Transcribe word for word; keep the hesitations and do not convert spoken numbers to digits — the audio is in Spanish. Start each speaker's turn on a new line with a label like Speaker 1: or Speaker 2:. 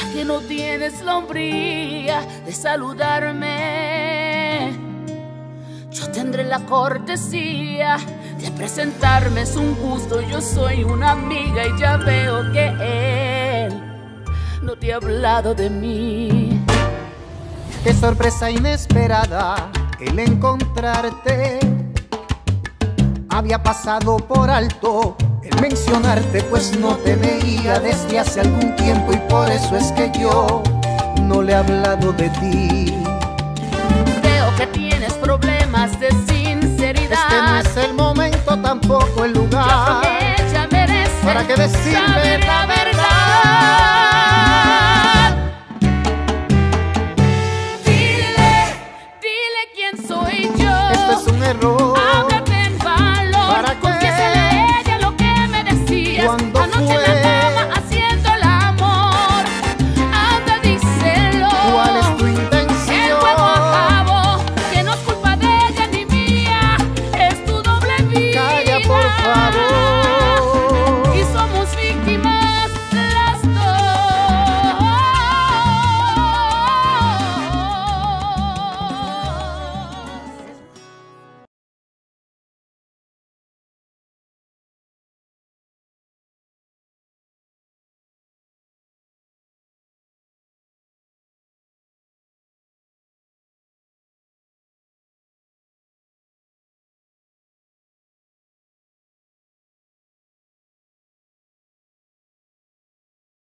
Speaker 1: que no tienes la hombría de saludarme. Yo tendré la cortesía de presentarme, es un gusto, yo soy una amiga y ya veo que él no te ha hablado de mí.
Speaker 2: Qué sorpresa inesperada el encontrarte. Había pasado por alto el mencionarte, pues no te veía desde hace algún tiempo y por eso es que yo no le he hablado de ti.
Speaker 1: Veo que tienes problemas de sinceridad.
Speaker 2: Este no es el momento, tampoco el lugar.
Speaker 1: Ya con ella mereces
Speaker 2: para que decir